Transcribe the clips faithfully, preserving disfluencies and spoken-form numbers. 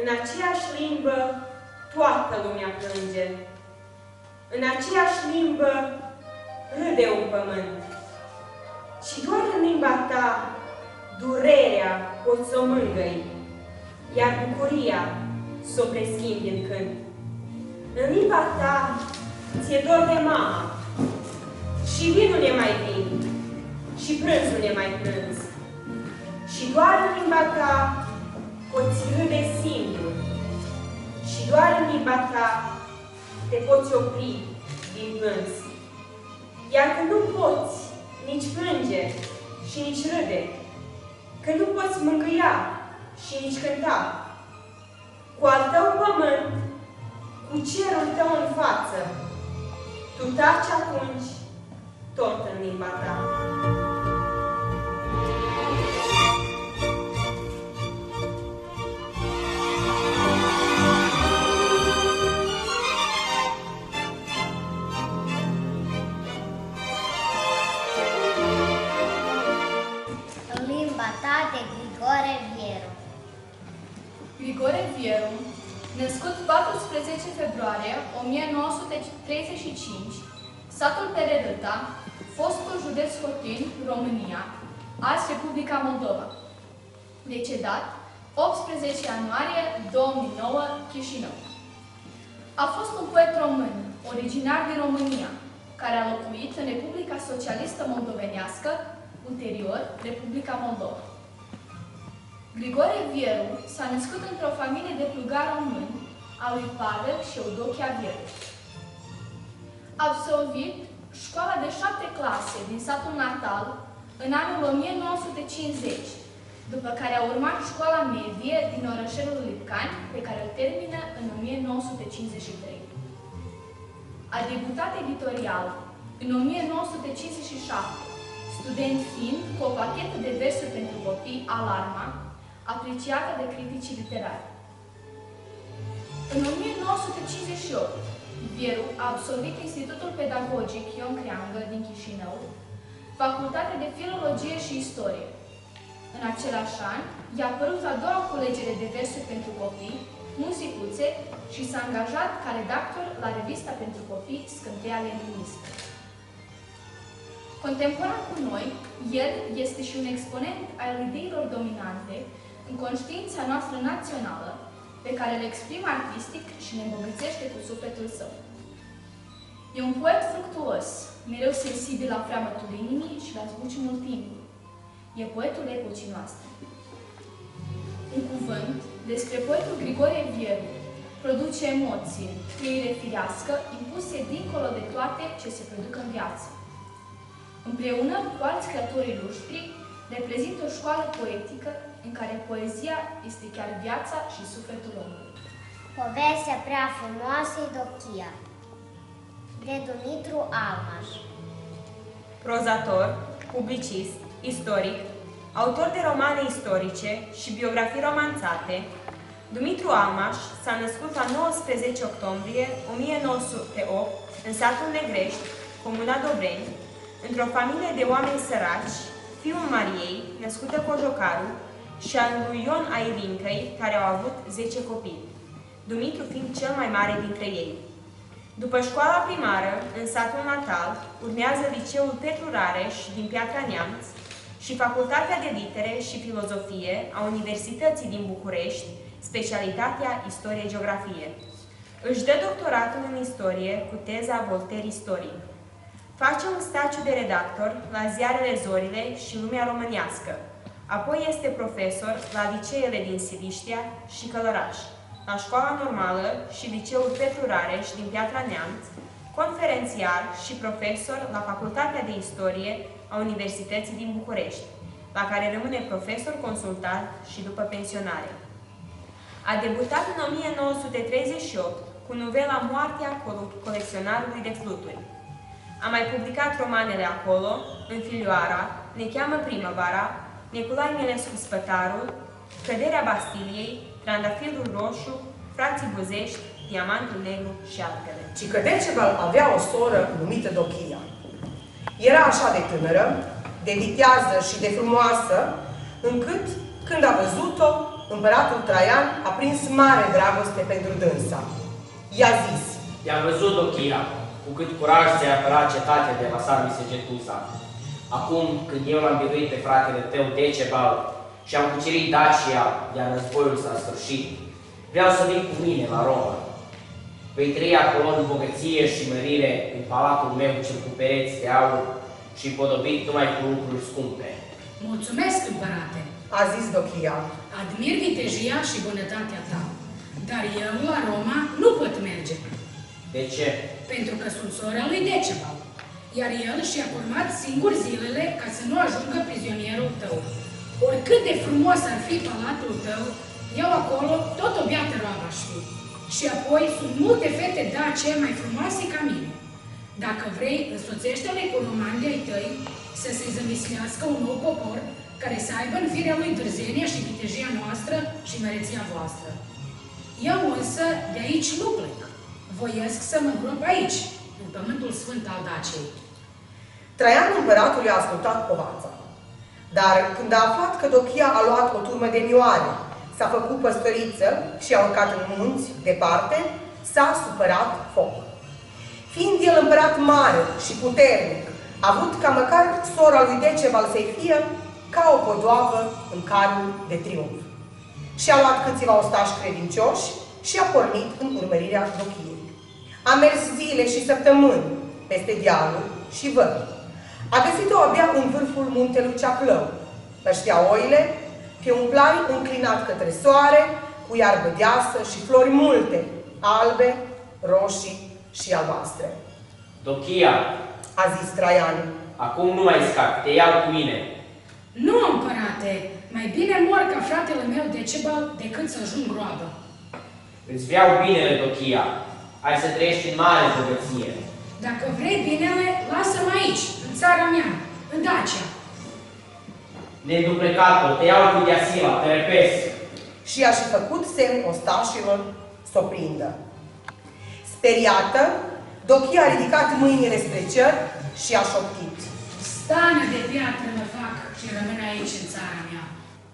În aceeași limbă toată lumea plânge. În aceeași limbă râde un pământ. Și doar în limba ta durerea poți să o mângâi, iar bucuria s-o preschimbi în cânt. În limba ta ți-e dor de mama, și vinul e mai vin, și prânzul e mai prânz. Și doar în limba ta poți râde singur, și doar în limba ta te poți opri din plâns. Iar când nu poți nici plânge și nici râde, când nu poți mângâia și nici cânta, cu al tău pământ, cu cerul tău în față, tu taci atunci tot în limba ta. De Grigore Vieru. Grigore Vieru, născut paisprezece februarie o mie nouă sute treizeci și cinci, satul Pererâta, fostul județ Hotin, România, azi Republica Moldova. Decedat optsprezece ianuarie două mii nouă, Chișinău. A fost un poet român, originar din România, care a locuit în Republica Socialistă Moldovenească, ulterior Republica Moldova. Grigore Vieru s-a născut într-o familie de plugari români a lui Pavel și Eudochia Vieru. A absolvit școala de șapte clase din satul natal în anul o mie nouă sute cincizeci, după care a urmat școala medie din orășelul Lipcani, pe care o termină în o mie nouă sute cincizeci și trei. A debutat editorial în o mie nouă sute cincizeci și șapte, student fiind cu o pachetă de versuri pentru copii, Alarma, apreciată de criticii literari. În o mie nouă sute cincizeci și opt, Vieru a absolvit Institutul Pedagogic Ion Creangă din Chișinău, Facultatea de Filologie și Istorie. În același an, i-a apărut a doua culegere de versuri pentru copii, Muzicuțe, și s-a angajat ca redactor la revista pentru copii Scânteia Leninistă. Contemporan cu noi, el este și un exponent al ideilor dominante în conștiința noastră națională, pe care le exprimă artistic și ne îmbogățește cu sufletul său. E un poet fructuos, mereu sensibil la freamătul inimii și la zbuciumul timpului. E poetul epocii noastre. Un cuvânt despre poetul Grigore Vieru produce emoție, trăire firească, impuse dincolo de toate ce se produc în viață. Împreună cu alți creatori ilustri, reprezintă o școală poetică în care poezia este chiar viața și sufletul omului. Povestea prea frumoasă e Dochia, de Dumitru Almaș. Prozator, publicist, istoric, autor de romane istorice și biografii romanțate, Dumitru Almaș s-a născut la nouăsprezece octombrie o mie nouă sute opt în satul Negrești, comuna Dobreni, într-o familie de oameni săraci, fiul Mariei, născută Cojocaru, și al lui Ion Airincăi, care au avut zece copii, Dumitru fiind cel mai mare dintre ei. După școala primară, în satul natal, urmează liceul Petru Rareș din Piatra Neamț și Facultatea de Litere și Filozofie a Universității din București, specialitatea Istorie-Geografie. Își dă doctoratul în istorie cu teza Voltaire istoric. Face un stagiu de redactor la ziarele Zorile și Lumea Românească. Apoi este profesor la liceele din Siliștea și Călăraș, la Școala Normală și Liceul Petru Rareș din Piatra Neamț, conferențiar și profesor la Facultatea de Istorie a Universității din București, la care rămâne profesor consultant și după pensionare. A debutat în o mie nouă sute treizeci și opt cu novela Moartea colecționarului de fluturi. A mai publicat romanele Acolo, În Filioara, Ne cheamă primăvara, Nicolae Milescu Spătarul, Căderea Bastiliei, Trandafirul roșu, Frații Buzești, Diamantul negru și altele. Ci că Decebal avea o soră numită Dochia. Era așa de tânără, de vitează și de frumoasă, încât, când a văzut-o, împăratul Traian a prins mare dragoste pentru dânsa. I-a zis: I-am văzut, Dochia, cu cât curaj ți-ai apărat cetatea de la Sarmisegetusa. Acum, când eu l-am biruit pe fratele tău Decebal și am cucerit Dacia, iar războiul s-a sfârșit, vreau să vii cu mine la Roma. Vei trăi acolo în bogăție și mărire în palatul meu cel cu pereți de aur și împodobit numai cu lucruri scumpe. Mulțumesc, împărate, a zis Dochia. Admir vitejia și bunătatea ta, dar eu la Roma nu pot merge. De ce? Pentru că sunt sora lui Decebal, iar el și-a curmat singur zilele ca să nu ajungă prizonierul tău. Oricât de frumos ar fi palatul tău, eu acolo tot o biată roabă aș fi. Și apoi sunt multe fete dace mai frumoase ca mine. Dacă vrei, însoțește-le cu romani de-ai tăi să se zămislească un nou popor care să aibă în firea lui dârzenia și vitejia noastră și măreția voastră. Eu însă de aici nu plec. Voiesc să mă îngrop aici, în pământul sfânt al Daciei. Traian împăratul i-a ascultat povața. Dar când a aflat că Dochia a luat o turmă de mioare, s-a făcut păstoriță și a urcat în munți, departe, s-a supărat foc. Fiind el împărat mare și puternic, a vrut ca măcar sora lui Decebal să-i fie ca o podoabă în carul de triumf. Și-a luat câțiva ostași credincioși și a pornit în urmărirea Dochiei. A mers zile și săptămâni peste dealuri și vări. A găsit-o abia în vârful muntelui Ceaplău. Păștea oile pe un plai înclinat către soare, cu iarbă deasă și flori multe, albe, roșii și albastre. Dochia, a zis Traian, acum nu mai scapi, te iau cu mine. Nu, împărate, mai bine mor ca fratele meu Decebal decât să ajung groabă. Îți vreau binele, Dochia. Hai să trăiești în mare bogăție. Dacă vrei binele, lasă-mă aici, în țara mea, în Dacia. Neduplecat-o, te iau cu Deasila, te repesc. Și a și făcut semn ostașilor să o prindă. Speriată, Dochia a ridicat mâinile spre cer și a șoptit: Stană de piatră mă fac și rămân aici în țara mea.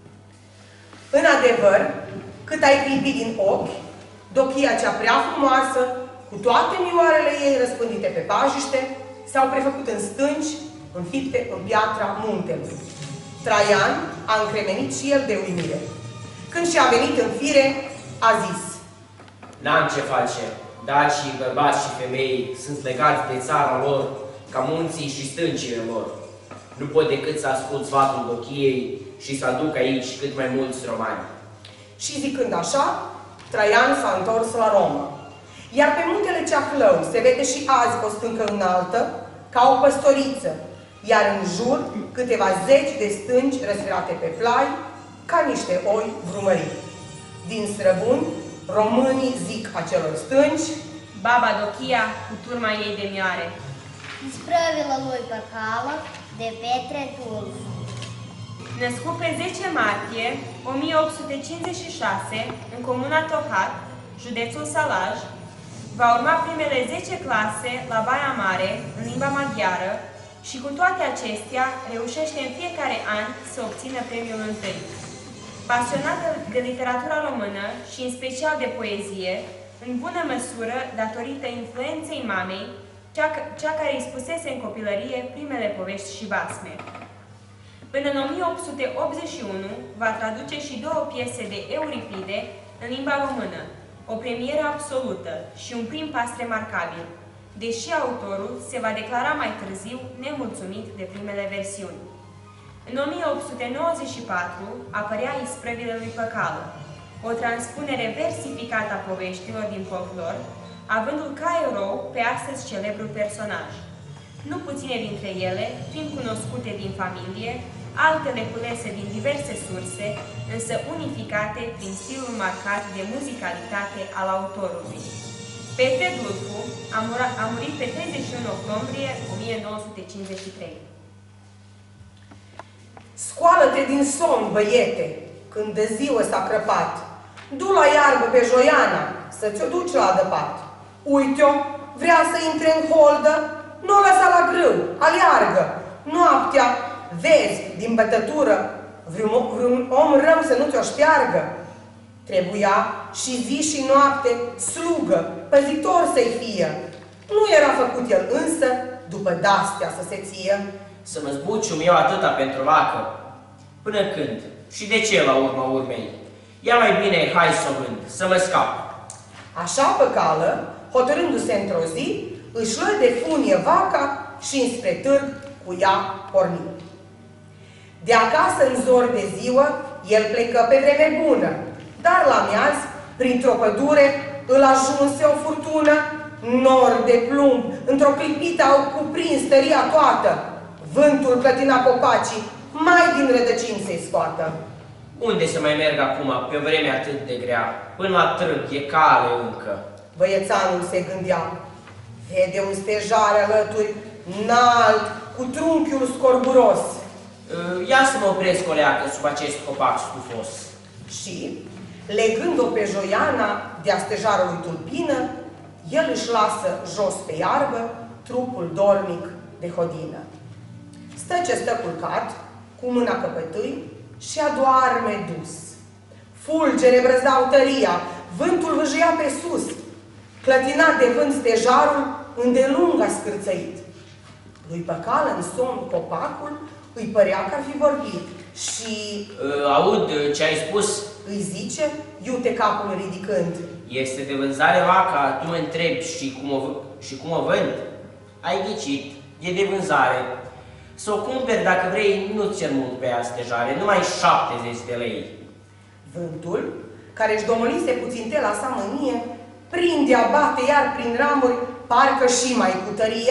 În adevăr, cât ai clipit din ochi, Dochia cea prea frumoasă, cu toate mioarele ei răspândite pe pajiște, s-au prefăcut în stânci, înfipte în piatra muntelui. Traian a încremenit și el de uimire. Când și-a venit în fire, a zis: N-am ce face. Dacii, bărbați și femei sunt legați de țara lor ca munții și stâncile lor. Nu pot decât să ascult sfatul Dochiei și să aduc aici cât mai mulți romani. Și zicând așa, Traian s-a întors la Roma. Iar pe muntele Ceahlău se vede și azi o stâncă înaltă, ca o păstoriță, iar în jur câteva zeci de stânci răsferate pe plai, ca niște oi vrumării. Din străbuni, românii zic acelor stânci: Baba Dochia cu turma ei de mioare. Isprăvilă lui pe cală de Petre Tulfu. Născut pe zece martie o mie opt sute cincizeci și șase în comuna Tohat, județul Salaj, va urma primele zece clase la Baia Mare, în limba maghiară, și cu toate acestea reușește în fiecare an să obțină premiul întâi. Pasionată de literatura română și în special de poezie, în bună măsură datorită influenței mamei, cea, cea care îi spusese în copilărie primele povești și basme. Până în o mie opt sute optzeci și unu va traduce și două piese de Euripide în limba română, o premieră absolută și un prim pas remarcabil, deși autorul se va declara mai târziu nemulțumit de primele versiuni. În o mie opt sute nouăzeci și patru apărea Isprăvile lui Păcală, o transpunere versificată a poveștilor din folclor, avându-l ca erou pe astăzi celebrul personaj. Nu puține dintre ele, fiind cunoscute din familie, altele culese din diverse surse, însă unificate prin stilul marcat de muzicalitate al autorului. Petre Tulfu a, a murit pe treizeci și unu octombrie o mie nouă sute cincizeci și trei. Scoală-te din somn, băiete, când de ziua s-a crăpat. Du la iarbă pe Joiana, să ți-o duci la adăpat. Uite-o, vrea să intre în holdă, nu o lăsa la grâu, aleargă. Noaptea, vezi, din bătătură, vreun, vreun om rău să nu ți-o șteargă. Trebuia și zi și noapte slugă, păzitor să-i fie. Nu era făcut el însă, după dastea să se ție. Să mă zbucium eu atâta pentru vacă? Până când? Și de ce la urma urmei? Ia mai bine, hai să o vând, să mă scap. Așa păcală, hotărându-se într-o zi, își luă de funie vaca și înspre târg cu ea porni. De acasă în zor de ziua, el plecă pe vreme bună, dar la miaz, printr-o pădure, îl ajunse o furtună, nori de plumb, într-o clipită au cuprins tăria toată. Vântul clătina copacii, mai din rădăcini se-i scoată. Unde să mai merg acum, pe o vreme atât de grea? Până la târg e cale încă. Băiețanul se gândea. Vede un stejar alături, înalt, cu trunchiul scorburos. Ia să mă opresc o leacă sub acest copac stufos. Și, legând-o pe Joiana de-a stejarului tulpină, el își lasă jos pe iarbă trupul dornic de hodină. Stă ce stă culcat, cu mâna căpătâi, și adoarme dus. Fulgere brăzdau tăria, vântul vâjâia pe sus. Clătinat de vânt stejarul, îndelung a scârțăit. Lui Păcală în somn copacul îi părea că ar fi vorbit și... Aud ce ai spus? Îi zice, iute capul ridicând. Este de vânzare vaca, tu mă întrebi și cum o, și cum o vând? Ai ghicit, e de vânzare. Să o cumperi dacă vrei, nu-ți cer mult pe ea stejare, numai șaptezeci de lei. Vântul, care își domolise puțin tela sa mânie, prinde, abate iar prin ramuri, parcă și mai cu tărie.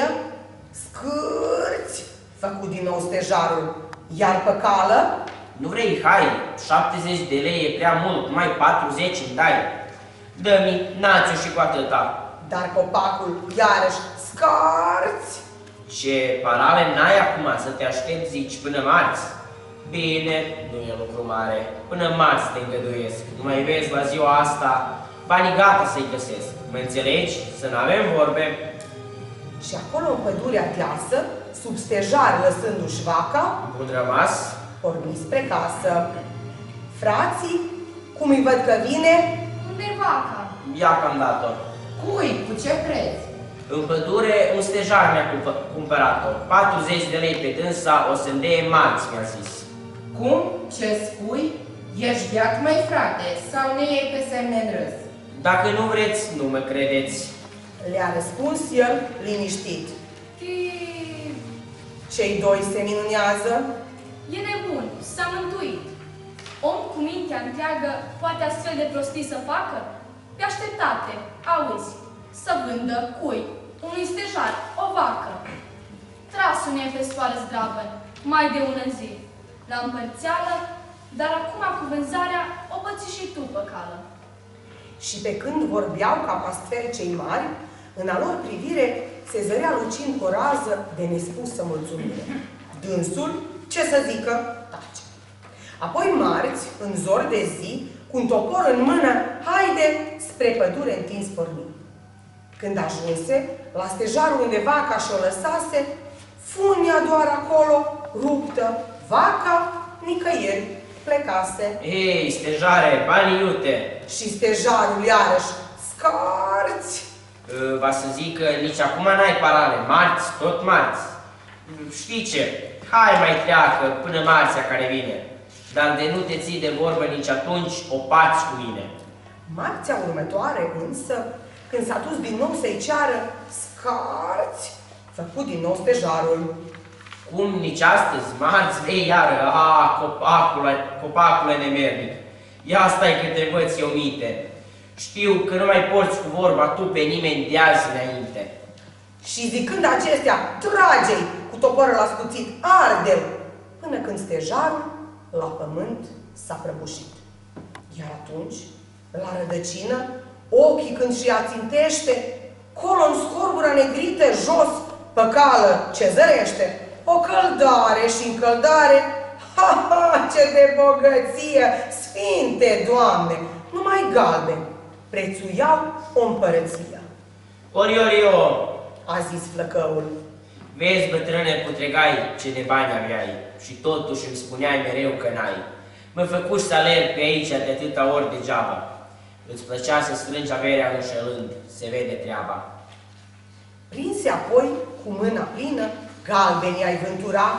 Scârți, făcut din nou stejarul, iar Păcală? Nu vrei, hai, șaptezeci de lei e prea mult, mai patruzeci îmi dai. Dă-mi, nați-o și cu atâta. Dar copacul iarăși, scarți! Ce parale n-ai acum să te aștepți, zici, până marți? Bine, nu e lucru mare, până marți te îngăduiesc. Nu mai vezi la ziua asta, banii gata să-i găsesc. Mă înțelegi? Să n-avem vorbe. Și acolo în pădurea teasă, sub stejar lăsându-și vaca, Bun rămas? porni spre casă. Frații, cum îi văd că vine? Unde-i vaca? Ia că-am dat-o. Cui? Cu ce preț? În pădure, un stejar mi-a cumpărat-o. patruzeci de lei pe dânsa, o să-mi dee marți, mi-a zis. Cum? Ce spui? Ești beat, mai frate, sau ne iei pe semne în râs? Dacă nu vreți, nu mă credeți. Le-a răspuns el liniștit. Tii... Cei doi se minunează. E nebun, s-a mântuit. Om cu mintea întreagă poate astfel de prostii să facă? Pe așteptate, auzi, să vândă cui? Unui stejar, o vacă. Trasul ne pe soară zdravă, mai de ună zi. La împărțeală, dar acum cu vânzarea o păți și tu, Păcală. Și pe când vorbeau ca astfel cei mari, în a lor privire se zărea lucind cu o rază de nespusă mulțumire. Dânsul, ce să zică, tace. Apoi marți, în zor de zi, cu un topor în mână, haide spre pădure întins porni. Când ajunse, la stejarul unde vaca și-o lăsase, funia doar acolo, ruptă, vaca nicăieri plecase. Ei, stejare, banii iute. Și stejarul iarăși, scarți! Va să zic că nici acum n-ai parale, marți, tot marți. Știi ce? Hai mai treacă până marțea care vine. Dar de nu te ții de vorbă nici atunci, o pați cu mine. Marțea următoare însă, când s-a dus din nou să-i ceară, scarți, făcut din nou stejarul. Cum nici astăzi, marți, vei iară, a, copacule, copacule nemernic. Ia stai că te învăț eu minte. Știu că nu mai porți cu vorba tu pe nimeni de azi înainte. Și zicând acestea, trage-i cu toporul ascuțit, arde-l, până când stejarul la pământ s-a prăbușit. Iar atunci, la rădăcină, ochii când și-i ațintește, colo în scorbura negrită, jos, Păcală ce zărește, o căldare și încăldare, ha, ha, ce de bogăție, Sfinte, Doamne, numai galben, prețuiau o împărăție. Ori, ori, eu, a zis flăcăul. Vezi, bătrâne putregai, ce de bani aveai și totuși îmi spuneai mereu că n-ai. Mă făcuși să alerg pe aici de atâta ori degeaba. Îți plăcea să strângi averea înșelând, se vede treaba. Prinse apoi, cu mâna plină, galbenii ai vântura.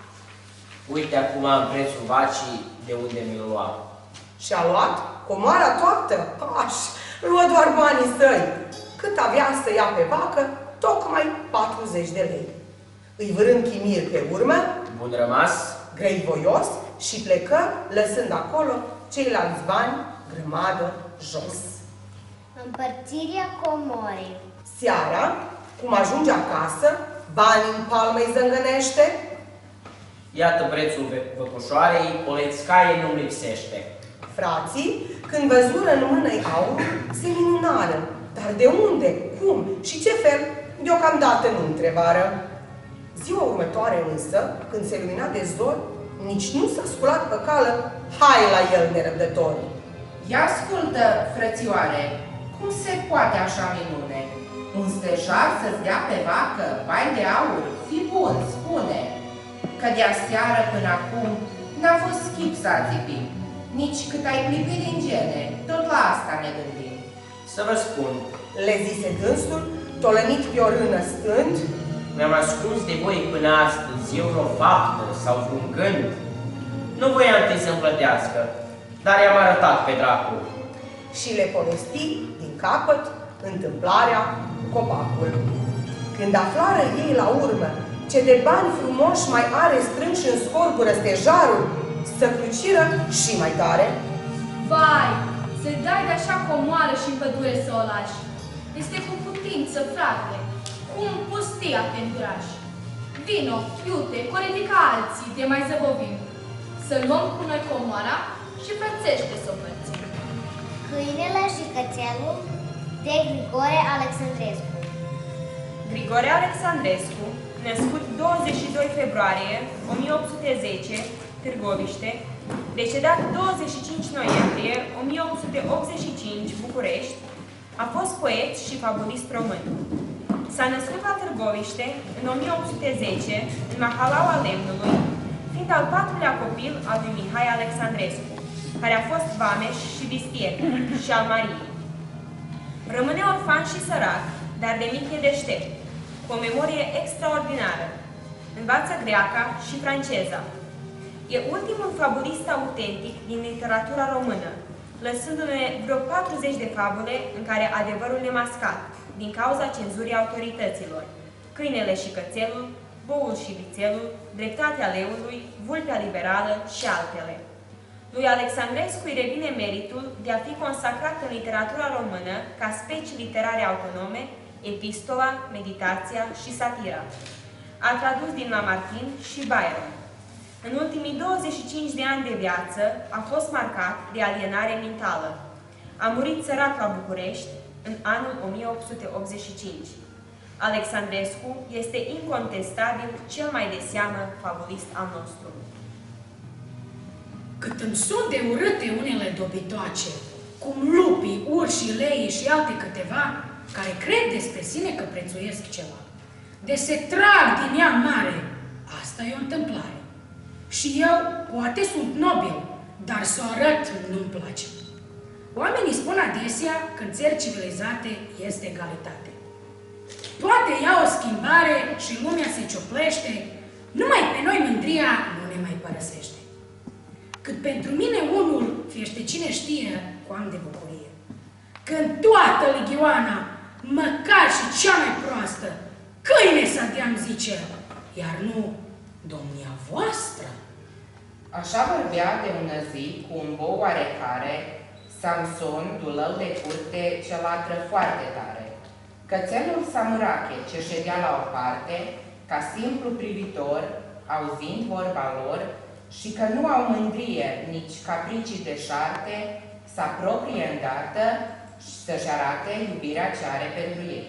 Uite acum în prețul vacii de unde mi-l lua. Și-a luat comoara toată, aș, luă doar banii săi. Cât avea să ia pe vacă, tocmai patruzeci de lei. Îi vârând Chimir pe urmă, Bun rămas, grei voios, și plecă, lăsând acolo ceilalți bani, grămadă, jos. Împărțirea comorii. Seara, cum ajunge acasă, banii în palmă îi zângănește. iată prețul văcușoarei, o lețcaie nu-mi lipsește. Frații, când văzură în mână-i aur, se minunară. Dar de unde, cum și ce fel, deocamdată nu întrebară. Ziua următoare însă, când se lumina de zor, nici nu s-a sculat pe cală, hai la el nerăbdător. Ia ascultă, frățioare, cum se poate așa minune? Un stejar să-ți dea pe vacă bani de aur? Fi bun, spune! Că de aseară până acum n-a fost schip să ațipim, nici cât ai clipit din gene, tot la asta ne gândim. Să vă spun, Le zise dânsul, tolănit pe o rână stând, mi-am ascuns de voi până astăzi eu o faptă sau un gând. Nu voiam întâi să-mi plătească, dar i-am arătat pe dracu. și le povesti din capăt întâmplarea cu copacul. Când aflară ei la urmă ce de bani frumoși mai are strânși în scorbură stejarul, să cruciră și mai tare. Vai, să dai de așa comoară și în pădure să o lași. Este cu putință, frate, cum pustia pe înduraș. Vino, iute, corelica alții, de mai zăbovim. Să luăm cu noi comoara și frățește să o părțim. Câinele și cățelul de Grigore Alexandrescu. Grigore Alexandrescu, născut douăzeci și doi februarie o mie opt sute zece, Târgoviște, decedat douăzeci și cinci noiembrie o mie opt sute optzeci și cinci, București, a fost poet și fabulist român. S-a născut la Târgoviște în o mie opt sute zece, în Mahalaua Lemnului, fiind al patrulea copil al lui Mihai Alexandrescu, care a fost vameș și vistier, și al Mariei. Rămâne orfan și sărac, dar de mic e deștept, cu o memorie extraordinară. Învață greaca și franceza. E ultimul fabulist autentic din literatura română, lăsându-ne vreo patruzeci de fabule în care adevărul e mascat, din cauza cenzurii autorităților, Câinele și cățelul, Boul și vițelul, Dreptatea leului, Vulpea liberală și altele. Lui Alexandrescu îi revine meritul de a fi consacrat în literatura română ca specii literare autonome, epistola, meditația și satira. A tradus din Lamartine și Byron. În ultimii douăzeci și cinci de ani de viață a fost marcat de alienare mentală. A murit sărac la București în anul o mie opt sute optzeci și cinci. Alexandrescu este incontestabil cel mai de seamă fabulist al nostru. Cât îmi sunt de urâte unele dobitoace, cum lupii, urșii, leii și alte câteva, care cred despre sine că prețuiesc ceva. De se trag din ea mare, asta e o întâmplare. Și eu, poate sunt nobil, dar să o arăt nu-mi place. Oamenii spun adesea că în țări civilizate este egalitate. Poate ia o schimbare și lumea se cioplește, numai pe noi mândria nu ne mai părăsește. Cât pentru mine unul, fiește cine știe, cu am de bucurie. Când toată ligioana, măcar și cea mai proastă, câine să dea-mi zice, iar nu domnia voastră. Așa vorbea de ună zi cu un bou oarecare, Samson, dulău de curte, ce latră foarte tare. Cățelul Samurache, ce ședea la o parte, ca simplu privitor, auzind vorba lor, și că nu au mândrie, nici capricii de șarte, să apropie îndată și să-și arate iubirea ce are pentru ei.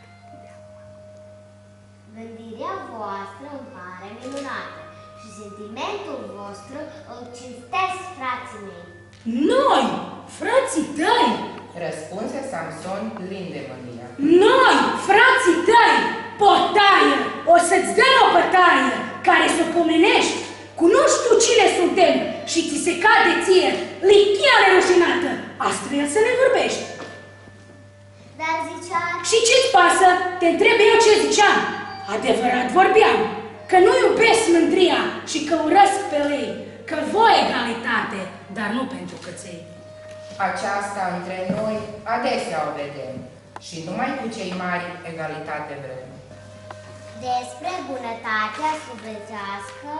Gândirea voastră îmi pare minunată și sentimentul vostru îl cinstesc, frații mei. Noi, frații tăi! Răspunse Samson plin de mândrie. Noi, frații tăi, potaie, o să-ți dăm o bătaie care să o pomenești cu nu știu cine suntem și ți se cade de ție, lichiale rușinată! Astfel să ne vorbești. Dar zicea... Și ce-ți pasă? Te întreb eu ce ziceam. Adevărat vorbeam, că nu iubesc mândria și că urăsc pe lei, că voi egalitate, dar nu pentru căței. Aceasta între noi adesea o vedem și numai cu cei mari egalitate vrem. Despre bunătatea sufletească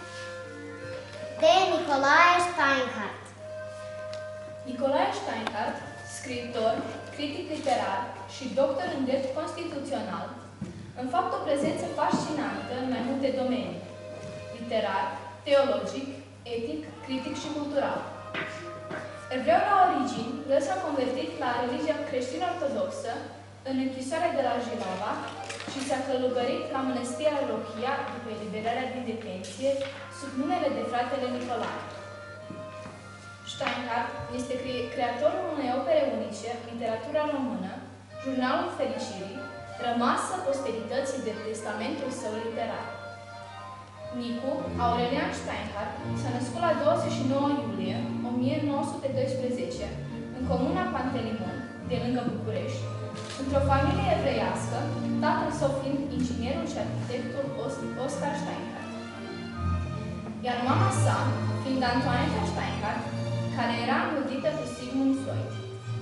de Nicolae Steinhardt. Nicolae Steinhardt, scriitor, critic literar și doctor în drept constituțional, în fapt o prezență fascinantă în mai multe domenii: literar, teologic, etic, critic și cultural. Evreu la origini, el s-a convertit la religia creștin-ortodoxă în închisoarea de la Jilava și s-a călugărit la mănăstirea Rohia după eliberarea din detenție sub numele de fratele Nicolae. Steinhardt este cre creatorul unei opere unice în literatura română, Jurnalul Fericirii, rămasă posterității de testamentul său literar. Nicu Aurelian Steinhardt s-a născut la douăzeci și nouă iulie o mie nouă sute doisprezece în comuna Pantelimon, de lângă București, într-o familie evreiască, tatăl său fiind inginierul și arhitectul Oscar Steinhardt, iar mama sa fiind Antoaneta Steinhardt, care era înrodită cu Sigmund Freud.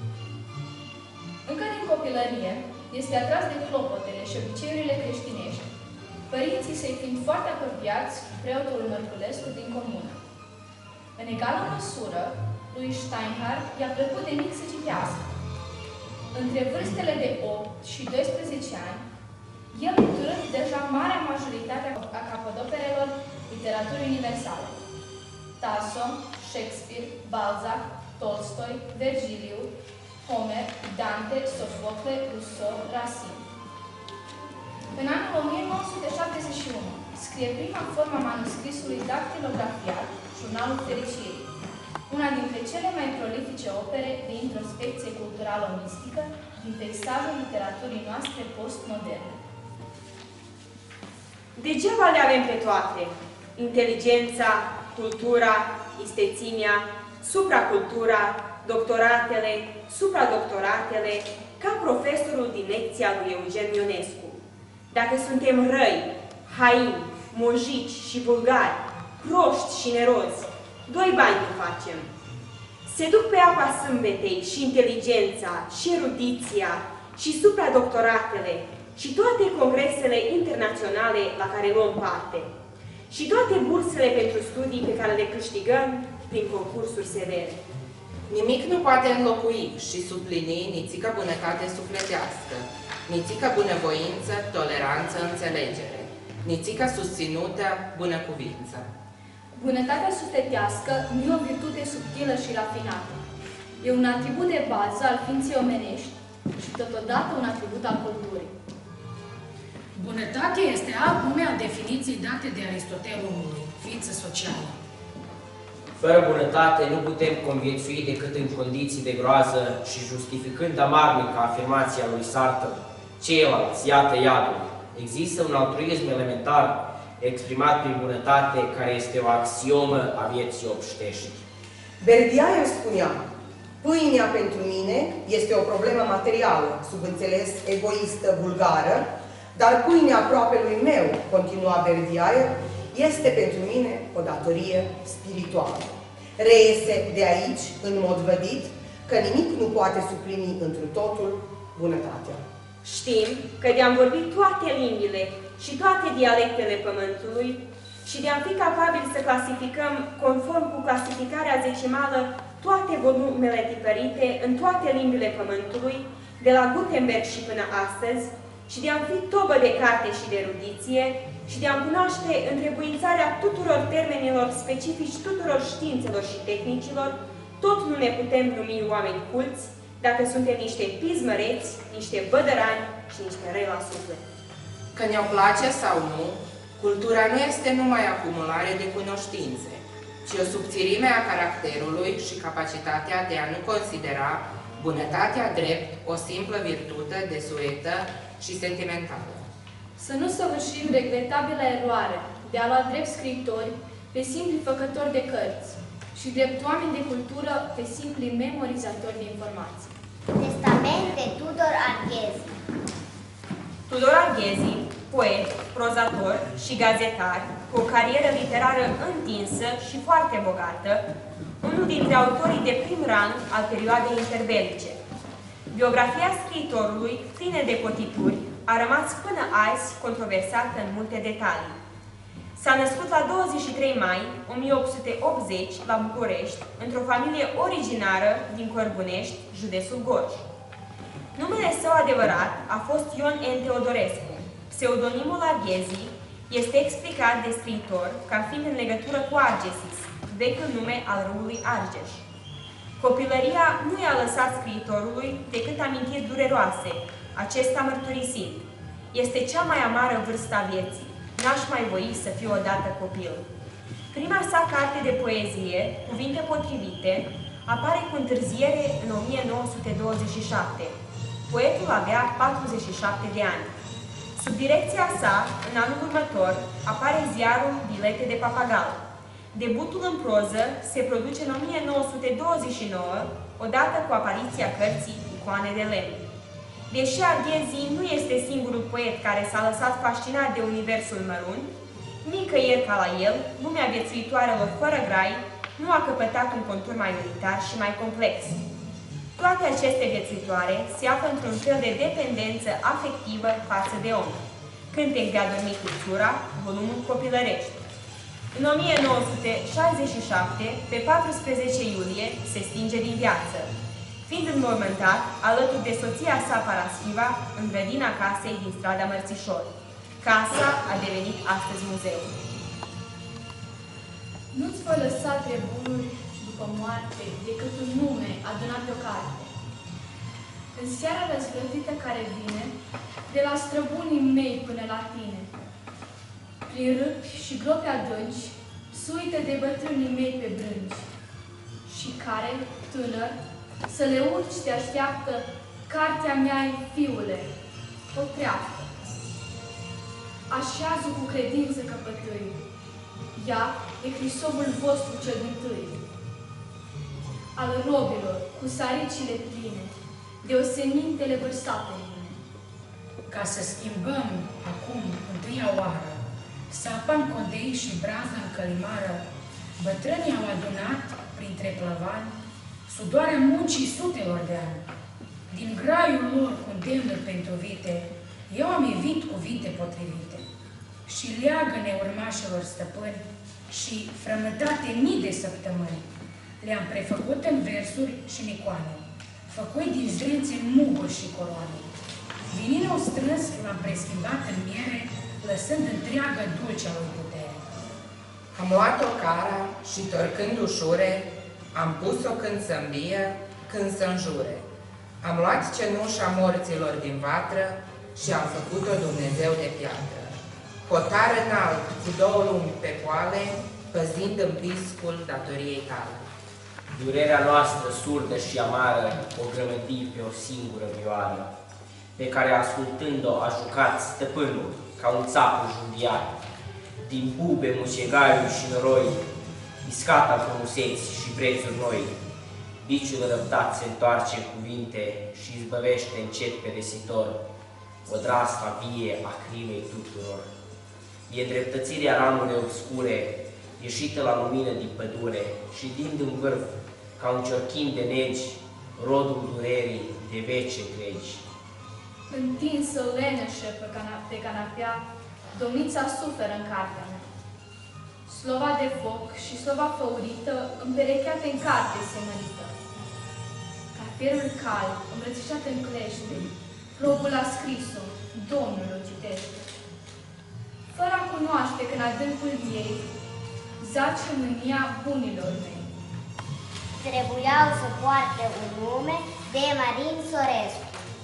Încă din copilărie, este atras de clopotele și obiceiurile creștinești, părinții săi fiind foarte apropiați cu preotul Mărculescu din comună. În egală măsură, lui Steinhardt i-a plăcut de mic să citească. Între vârstele de opt și doisprezece ani, el lucrând deja marea majoritate a capodoperelor literaturii universale: Tasso, Shakespeare, Balzac, Tolstoi, Vergiliu, Homer, Dante, Sofocle, Rousseau, Racine. În anul o mie nouă sute șaptezeci și unu scrie prima formă a manuscrisului dactilografiat, Jurnalul Fericirii, una dintre cele mai prolifice opere de introspecție culturală-mistică din peisajul literaturii noastre postmoderne. Degeaba le avem pe toate: inteligența, cultura, istețimea, supracultura, doctoratele, supradoctoratele, ca profesorul din lecția lui Eugen Ionescu. Dacă suntem răi, haini, mojici și vulgari, proști și nerozi, doi bani nu facem. Se duc pe apa sâmbetei și inteligența, și erudiția, și supradoctoratele, și toate congresele internaționale la care luăm parte, și toate bursele pentru studii pe care le câștigăm prin concursuri severe. Nimic nu poate înlocui și suplini nițică bunătate sufletească, nițică bunăvoință, toleranță, înțelegere, nițică susținută, bunăcuvință. Bunătatea sufletească nu e o virtute subtilă și rafinată. E un atribut de bază al ființei omenești și totodată un atribut al culturii. Bunătatea este alt nume al definiției date de Aristotel omului, ființă socială. Fără bunătate nu putem conviețui decât în condiții de groază și justificând amarnică afirmația lui Sartre, ceilalți, iată iadul. Există un altruism elementar exprimat prin bunătate, care este o axiomă a vieții obștești. Berdiaev spunea: pâinea pentru mine este o problemă materială, subînțeles egoistă, vulgară, dar pâinea aproapelui meu, continua Berdiaev, este pentru mine o datorie spirituală. Reiese de aici, în mod vădit, că nimic nu poate suplini întru totul bunătatea. Știm că de-am vorbit toate limbile și toate dialectele pământului și de-am fi capabili să clasificăm, conform cu clasificarea decimală, toate volumele tipărite în toate limbile pământului, de la Gutenberg și până astăzi, și de-am fi tobă de carte și de erudiție, și de-am cunoaște întrebuințarea tuturor termenilor specifici tuturor științelor și tehnicilor, tot nu ne putem numi oameni culți, dacă suntem niște pismăreți, niște bădărani și niște răi la suflet. Că ne-o place sau nu, cultura nu este numai acumulare de cunoștințe, ci o subțirime a caracterului și capacitatea de a nu considera bunătatea drept o simplă virtute desuetă și sentimentală. Să nu săvârșim regretabilă eroare de a lua drept scriitori pe simpli făcători de cărți și drept oameni de cultură pe simpli memorizatori de informații. Testament de Tudor Arghezi. Tudor Arghezi, poet, prozator și gazetar, cu o carieră literară întinsă și foarte bogată, unul dintre autorii de prim rang al perioadei interbelice. Biografia scriitorului, plină de cotituri, a rămas până azi controversată în multe detalii. S-a născut la douăzeci și trei mai o mie opt sute optzeci la București, într-o familie originară din Cărbunești, județul Gorj. Numele său adevărat a fost Ion N. Teodorescu. Pseudonimul Arghezi este explicat de scriitor ca fiind în legătură cu Argesis, vechiul nume al râului Argeș. Copilăria nu i-a lăsat scriitorului decât amintiri dureroase, acesta mărturisind: "Este cea mai amară vârstă a vieții. N-aș mai voi să fiu odată copil." Prima sa carte de poezie, Cuvinte potrivite, apare cu întârziere în o mie nouă sute douăzeci și șapte. Poetul avea patruzeci și șapte de ani. Sub direcția sa, în anul următor, apare ziarul Bilete de Papagal. Debutul în proză se produce în o mie nouă sute douăzeci și nouă, odată cu apariția cărții Icoane de lemn. Deși Arghezi nu este singurul poet care s-a lăsat fascinat de universul mărunt, nicăieri ca la el, lumea viețuitoarelor fără grai nu a căpătat un contur mai unitar și mai complex. Toate aceste viețuitoare se află într-un fel de dependență afectivă față de om. Cântec de adormit cu țura, volumul Copilărești. În o mie nouă sute șaizeci și șapte, pe paisprezece iulie, se stinge din viață, fiind înmormântat alături de soția sa Paraschiva în grădina casei din strada Mărțișor. Casa a devenit astăzi muzeu. Nu-ți voi lăsa trebunuri după moarte decât un nume adunat pe o carte. În seara răzvrătită care vine, de la străbunii mei până la tine, prin râpi și gropi adânci, suite de bătrânii mei pe brânci, și care, tânăr, să le urci te așteaptă, cartea mea-i, fiule, o treaptă. Așează cu credință căpătâi, ea e Hristovul vostru cel dintâi, al robilor cu saricile pline, de osemintele vărsate în mine. Ca să schimbăm acum întâia oară, sapa-n condei și braza în călimară, bătrânii au adunat printre plăvani sudoarea muncii sutelor de ani. Din graiul lor cu îndemnuri pentru vite, eu am evit cuvinte potrivite și leagă-ne urmașilor stăpâni și frământate mii de săptămâni. Le-am prefăcut în versuri și în icoane, făcui din zdrențe muguri și coroane. Vininul strâns l-am preschimbat în miere, lăsând întreagă dulcea lui putere. Am luat-o cara și, torcând ușure, am pus-o când să-mbie, când să-njure. Am luat cenușa morților din vatră și am făcut-o Dumnezeu de piatră. Hotar înalt, cu două lumi pe poale, păzind în piscul datoriei tale. Durerea noastră surdă și amară o grămădi pe o singură vioară, pe care ascultând-o a jucat stăpânul ca un țap înjundiat. Din bube, mucegaiul și noroi, iscata frumuseți și prețuri noi, biciul răbdat se întoarce în cuvinte și izbăvește încet pe desitor odrasca vie a crimei tuturor. E dreptățirea ramurile obscure, ieșită la lumină din pădure și dind în vârf, ca un ciorchin de negi, rodul durerii de vece întregi. Întinsă leneșă pe, cana pe canapea, domnița suferă în cartea mea. Slova de foc și slova făurită, împerecheate în carte semănită. Cartierul cal, îmbrățișat în clește, robul a scris-o, Domnul o citește. Fără a cunoaște că în adâncul ei zace mânia bunilor mei. Trebuiau să poarte un nume de Marin Sorescu.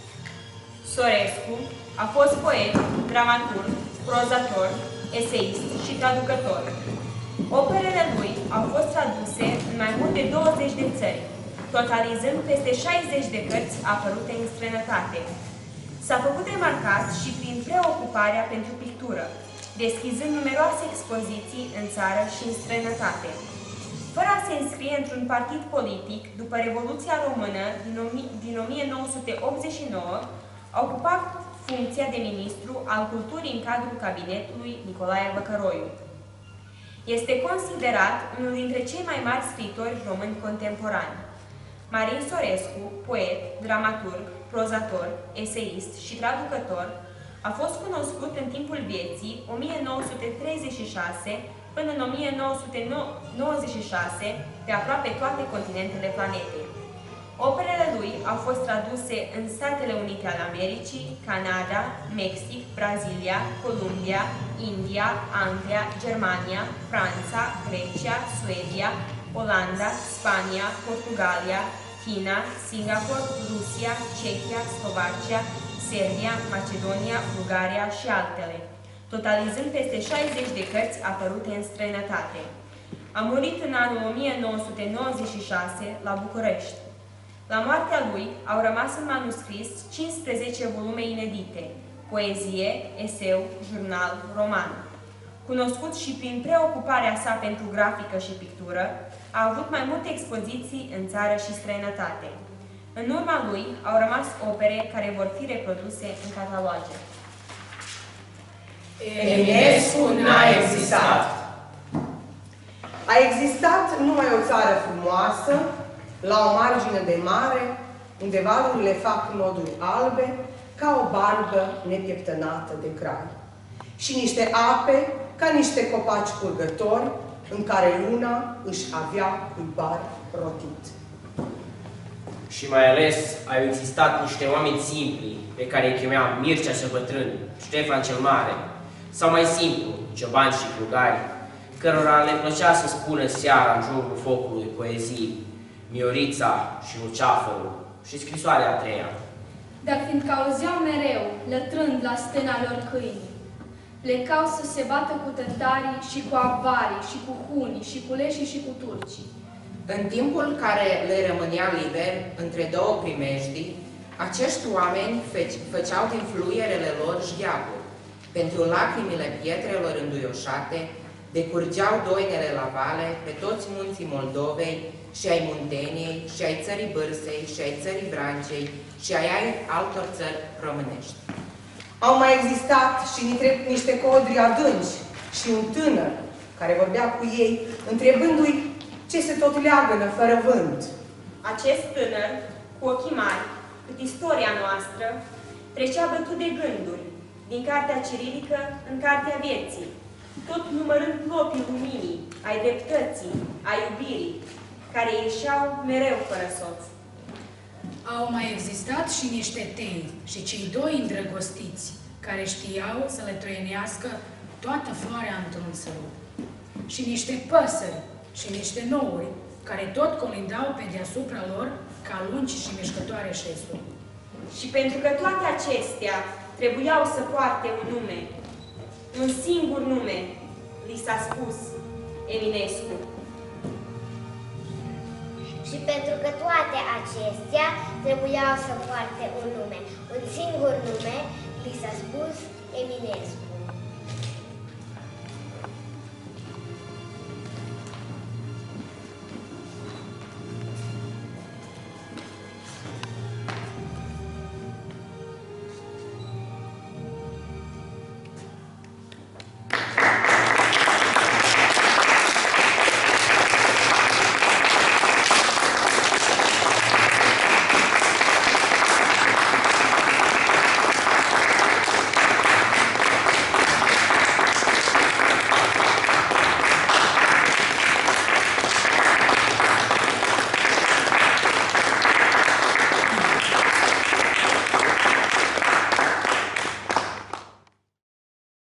Sorescu a fost poet, dramaturg, prozator, eseist și traducător. Operele lui au fost traduse în mai mult de douăzeci de țări, totalizând peste șaizeci de cărți apărute în străinătate. S-a făcut remarcat și prin preocuparea pentru pictură, deschizând numeroase expoziții în țară și în străinătate. Fără a se înscrie într-un partid politic, după Revoluția Română din o mie nouă sute optzeci și nouă, a ocupat funcția de ministru al culturii în cadrul cabinetului Nicolae Văcăroiu. Este considerat unul dintre cei mai mari scriitori români contemporani. Marin Sorescu, poet, dramaturg, prozator, eseist și traducător, a fost cunoscut în timpul vieții o mie nouă sute treizeci și șase până în o mie nouă sute nouăzeci și șase pe aproape toate continentele planetei. Operele lui au fost traduse în Statele Unite ale Americii, Canada, Mexic, Brazilia, Columbia, India, Anglia, Germania, Franța, Grecia, Suedia, Olanda, Spania, Portugalia, China, Singapore, Rusia, Cehia, Slovacia, Serbia, Macedonia, Bulgaria și altele, totalizând peste șaizeci de cărți apărute în străinătate. A murit în anul o mie nouă sute nouăzeci și șase la București. La moartea lui au rămas în manuscris cincisprezece volume inedite, poezie, eseu, jurnal, roman. Cunoscut și prin preocuparea sa pentru grafică și pictură, a avut mai multe expoziții în țară și străinătate. În urma lui au rămas opere care vor fi reproduse în cataloage. Eminescu n-a existat. A existat numai o țară frumoasă, la o margine de mare, unde valurile fac noduri albe, ca o barbă nepieptănată de crai. Și niște ape, ca niște copaci curgători, în care luna își avea cuibar rotit. Și mai ales au existat niște oameni simpli, pe care îi chemeam Mircea cel Bătrân, Ștefan cel Mare, sau mai simplu, ciobani și plugari, cărora le plăcea să spună seara în jurul focului poezii, Miorița și Luceafărul și scrisoarea a treia. Dar fiindcă auzeau mereu, lătrând la stâna lor câini, plecau să se bată cu tătarii și cu avarii și cu hunii și cu leșii și cu turcii. În timpul care le rămânea liber între două primejdii, acești oameni făceau din fluierele lor șgheaburi. Pentru lacrimile pietrelor înduioșate, decurgeau doinele la vale pe toți munții Moldovei și ai Munteniei, și ai țării Bârsei, și ai țării Vrancei, și ai altor țări românești. Au mai existat și niște codri adânci și un tânăr care vorbea cu ei, întrebându-i ce se tot leagănă fără vânt. Acest tânăr, cu ochii mari, cât istoria noastră, trecea bătut de gânduri, din cartea cirilică în cartea vieții, tot numărând plopii luminii, ai dreptății, ai iubirii, care ieșeau mereu fără soț. Au mai existat și niște teni și cei doi îndrăgostiți, care știau să le trăienească toată floarea într-un sărut. Și niște păsări și niște nouri, care tot colindau pe deasupra lor ca lungi și mișcătoare șesuri. Și pentru că toate acestea trebuiau să poarte un nume, un singur nume, li s-a spus Eminescu. Și pentru că toate acestea trebuiau să poarte un nume, un singur nume, li s-a spus Eminescu.